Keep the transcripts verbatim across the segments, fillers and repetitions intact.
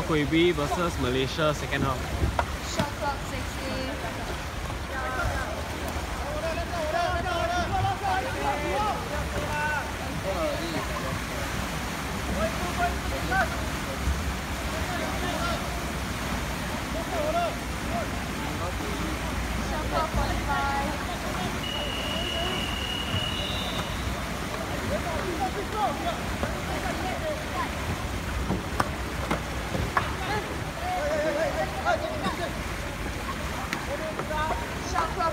Kuih B versus Malaysia second half. Shot clock sixty. Shot clock forty-five. Shot clock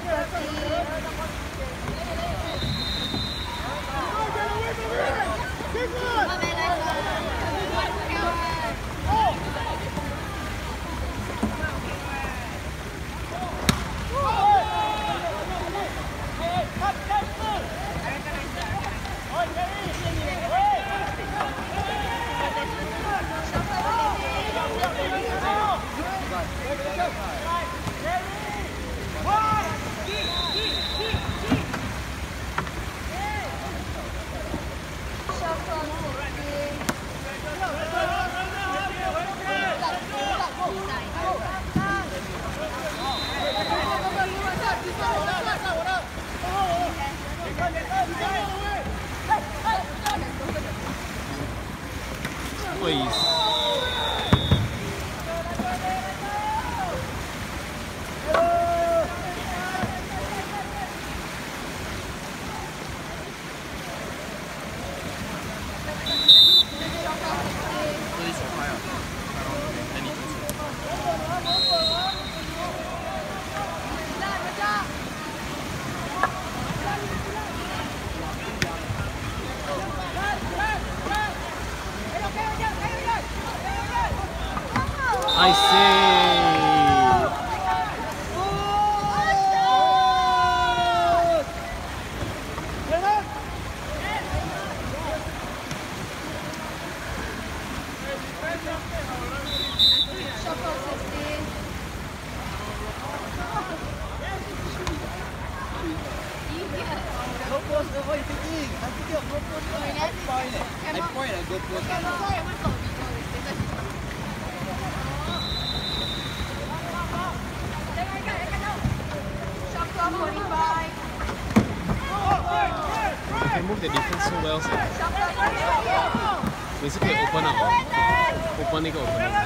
Please. I see. Shot clock sixty. Go post, what are you thinking? I'm thinking of go post. I point it. I point and go post. Shot clock forty-five. You can move the defense so well, sir. Shot clock forty-five. 每次可以 open up 哦 open 那个 open up。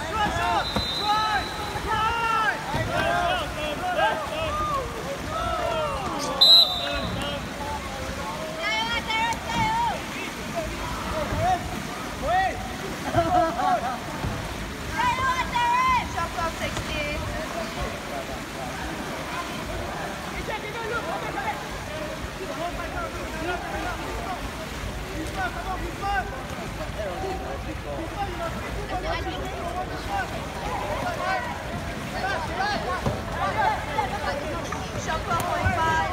Shot clock sixty. Shot clock forty-five.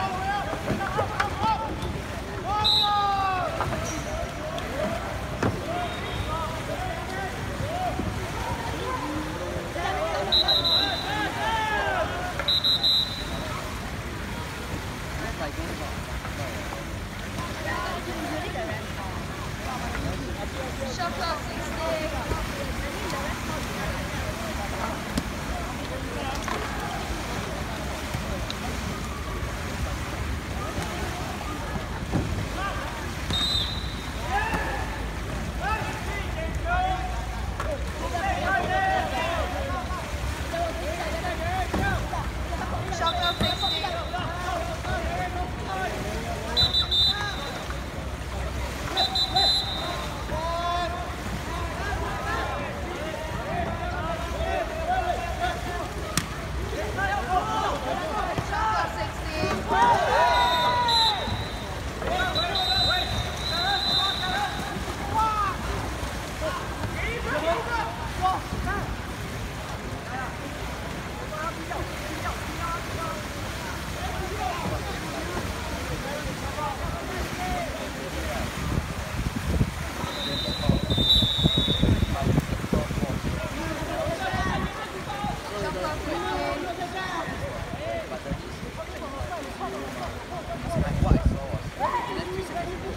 Shot clock sixty. Shot clock sixty.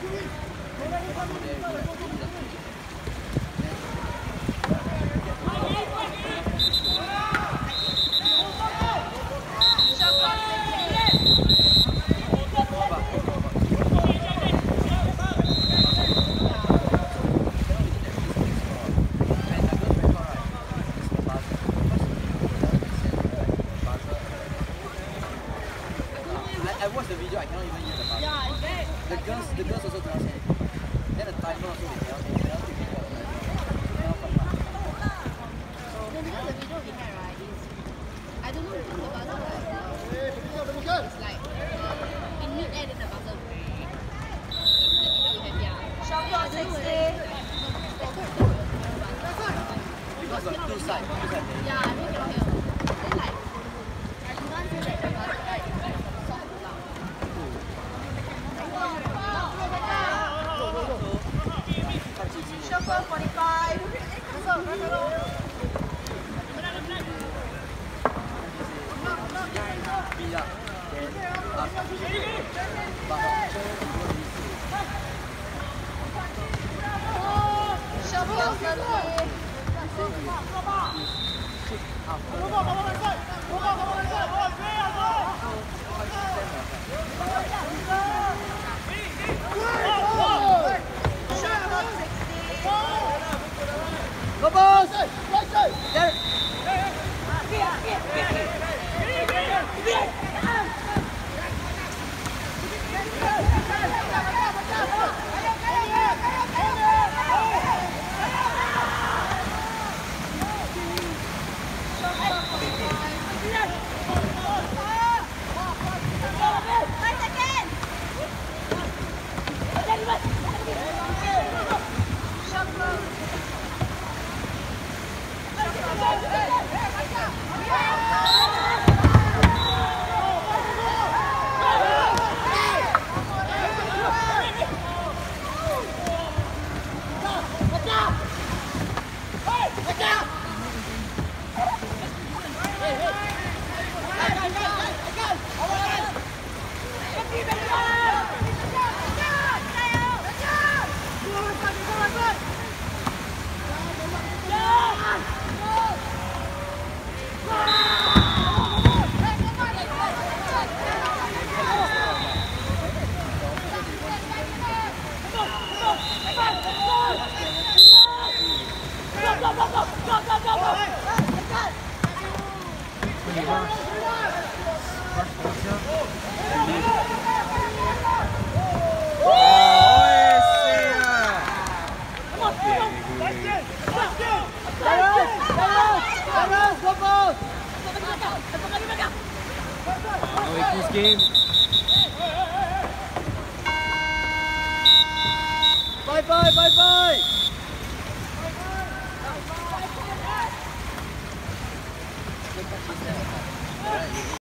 What I saw was the girls also cannot say. Then the timer also they cannot they cannot take picture. Cannot come out. No, because the video we had, right, is I don't know because the buzzer like it's like uh, in mid air then the buzzer. The video we had, yeah. Shot clock sixty. Because the two sides, two sides. Yeah, I mean cannot hear. Then like you can't say that the buzzer like soft or loud. Shot clock forty-five. Yeah. Then ask but Shot clock thirty. Shot clock sixty. Go boss! There! Shot clock. This game. Bye bye, bye bye!